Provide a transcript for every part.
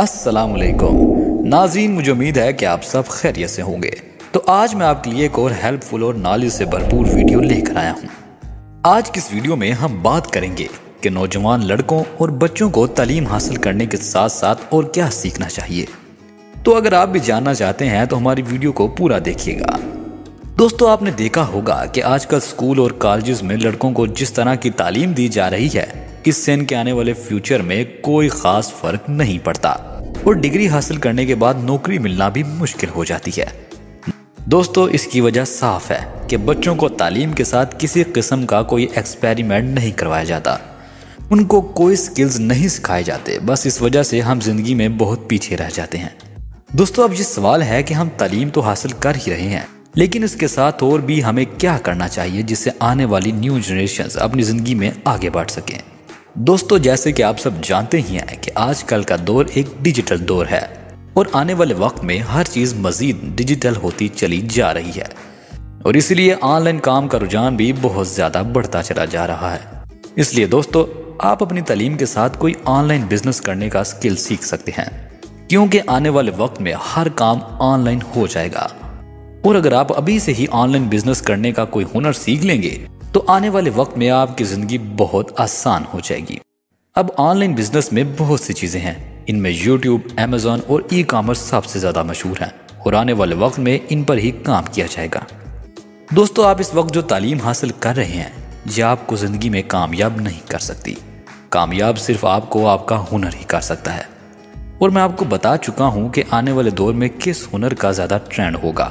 अस्सलामुअलैकुम नाज़रीन, मुझे उम्मीद है कि आप सब खैरियत से होंगे। तो आज मैं आपके लिए एक और हेल्पफुल और नॉलेज से भरपूर वीडियो लेकर आया हूँ। आज की इस वीडियो में हम बात करेंगे कि नौजवान लड़कों और बच्चों को तालीम हासिल करने के साथ साथ और क्या सीखना चाहिए। तो अगर आप भी जानना चाहते हैं तो हमारी वीडियो को पूरा देखिएगा। दोस्तों, आपने देखा होगा कि आजकल स्कूल और कॉलेजेस में लड़कों को जिस तरह की तालीम दी जा रही है, इससे इनके आने वाले फ्यूचर में कोई खास फर्क नहीं पड़ता और डिग्री हासिल करने के बाद नौकरी मिलना भी मुश्किल हो जाती है। दोस्तों, इसकी वजह साफ है कि बच्चों को तालीम के साथ किसी किस्म का कोई एक्सपेरिमेंट नहीं करवाया जाता, उनको कोई स्किल्स नहीं सिखाए जाते। बस इस वजह से हम जिंदगी में बहुत पीछे रह जाते हैं। दोस्तों, अब ये सवाल है कि हम तालीम तो हासिल कर ही रहे हैं, लेकिन इसके साथ और भी हमें क्या करना चाहिए जिससे आने वाली न्यू जनरेशन अपनी जिंदगी में आगे बढ़ सकें। दोस्तों, जैसे कि आप सब जानते ही हैं कि आजकल का दौर एक डिजिटल दौर है और आने वाले वक्त में हर चीज मजीद डिजिटल होती चली जा रही है और इसलिए ऑनलाइन काम का रुझान भी बहुत ज्यादा बढ़ता चला जा रहा है। इसलिए दोस्तों, आप अपनी तालीम के साथ कोई ऑनलाइन बिजनेस करने का स्किल सीख सकते हैं, क्योंकि आने वाले वक्त में हर काम ऑनलाइन हो जाएगा। और अगर आप अभी से ही ऑनलाइन बिजनेस करने का कोई हुनर सीख लेंगे तो आने वाले वक्त में आपकी जिंदगी बहुत आसान हो जाएगी। अब ऑनलाइन बिजनेस में बहुत सी चीजें हैं, इनमें यूट्यूब, अमेजोन और ई कॉमर्स सबसे ज्यादा मशहूर हैं और आने वाले वक्त में इन पर ही काम किया जाएगा। दोस्तों, आप इस वक्त जो तालीम हासिल कर रहे हैं ये आपको जिंदगी में कामयाब नहीं कर सकती। कामयाब सिर्फ आपको आपका हुनर ही कर सकता है और मैं आपको बता चुका हूं कि आने वाले दौर में किस हुनर का ज्यादा ट्रेंड होगा।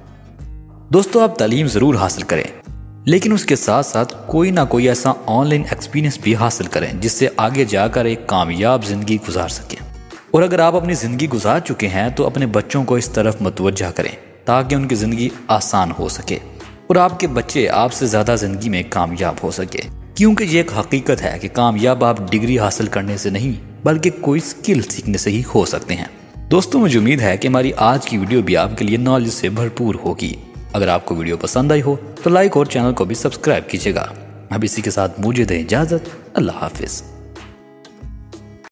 दोस्तों, आप तालीम जरूर हासिल करें, लेकिन उसके साथ साथ कोई ना कोई ऐसा ऑनलाइन एक्सपीरियंस भी हासिल करें जिससे आगे जाकर एक कामयाब जिंदगी गुजार सकें। और अगर आप अपनी जिंदगी गुजार चुके हैं तो अपने बच्चों को इस तरफ मुतवज्जा करें ताकि उनकी जिंदगी आसान हो सके और आपके बच्चे आपसे ज्यादा जिंदगी में कामयाब हो सके, क्योंकि ये एक हकीकत है कि कामयाब आप डिग्री हासिल करने से नहीं बल्कि कोई स्किल सीखने से ही हो सकते हैं। दोस्तों, मुझे उम्मीद है कि हमारी आज की वीडियो भी आपके लिए नॉलेज से भरपूर होगी। अगर आपको वीडियो पसंद आई हो तो लाइक और चैनल को भी सब्सक्राइब कीजिएगा। अब इसी के साथ मुझे दें इजाजत। अल्लाह हाफिज।